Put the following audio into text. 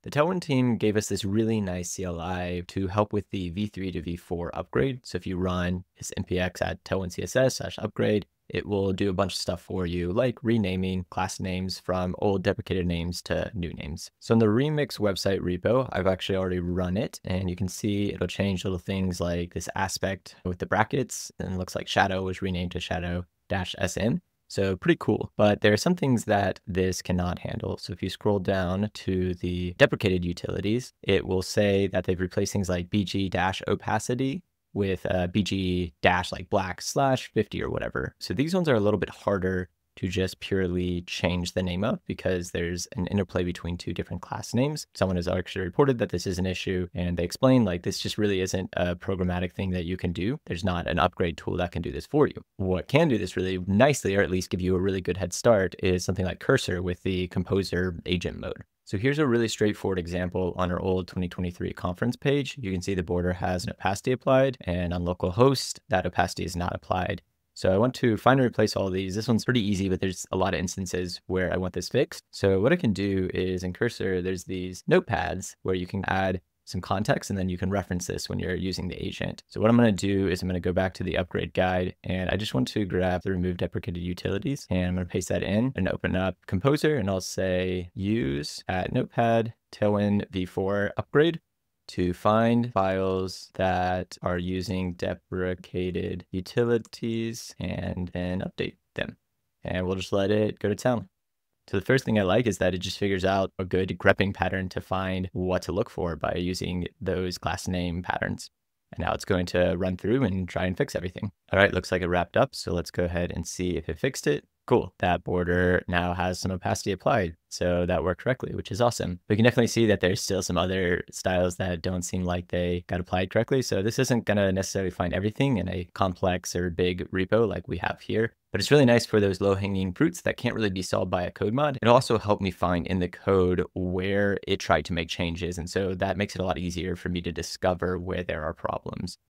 The Tailwind team gave us this really nice CLI to help with the v3 to v4 upgrade. So if you run this npx at tailwindcss/upgrade, it will do a bunch of stuff for you, like renaming class names from old deprecated names to new names. So in the Remix website repo, I've actually already run it, and you can see it'll change little things like this aspect with the brackets, and it looks like shadow was renamed to shadow-sn. So pretty cool, but there are some things that this cannot handle. So if you scroll down to the deprecated utilities, it will say that they've replaced things like bg-opacity with bg- like black/50 or whatever. So these ones are a little bit harder to just purely change the name of because there's an interplay between two different class names. Someone has actually reported that this is an issue, and they explain like this just really isn't a programmatic thing that you can do. There's not an upgrade tool that can do this for you. What can do this really nicely, or at least give you a really good head start, is something like Cursor with the Composer agent mode. So here's a really straightforward example on our old 2023 conference page. You can see the border has an opacity applied, and on localhost, that opacity is not applied. So I want to find and replace all of these. This one's pretty easy, but there's a lot of instances where I want this fixed. So what I can do is in Cursor, there's these notepads where you can add some context, and then you can reference this when you're using the agent. So what I'm going to do is I'm going to go back to the upgrade guide, and I just want to grab the remove deprecated utilities, and I'm going to paste that in and open up Composer, and I'll say use at notepad tailwind v4 upgrade to find files that are using deprecated utilities and then update them. And we'll just let it go to town. So the first thing I like is that it just figures out a good grepping pattern to find what to look for by using those class name patterns. And now it's going to run through and try and fix everything. All right, looks like it wrapped up. So let's go ahead and see if it fixed it. Cool, that border now has some opacity applied. So that worked correctly, which is awesome. We can definitely see that there's still some other styles that don't seem like they got applied correctly. So this isn't gonna necessarily find everything in a complex or big repo like we have here, but it's really nice for those low-hanging fruits that can't really be solved by a code mod. It'll also help me find in the code where it tried to make changes. And so that makes it a lot easier for me to discover where there are problems.